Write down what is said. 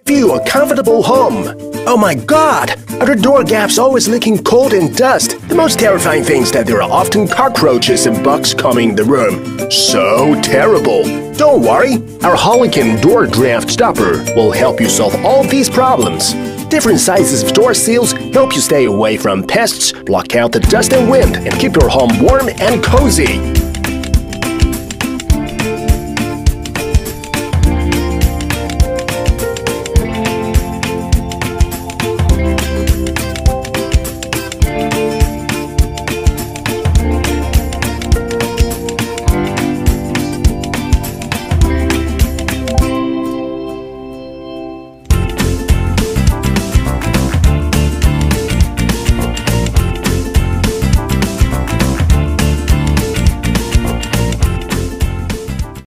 View a comfortable home. Oh my god! Are the door gaps always leaking cold and dust? The most terrifying thing is that there are often cockroaches and bugs coming in the room. So terrible! Don't worry, our Holican Door Draft Stopper will help you solve all these problems. Different sizes of door seals help you stay away from pests, block out the dust and wind, and keep your home warm and cozy.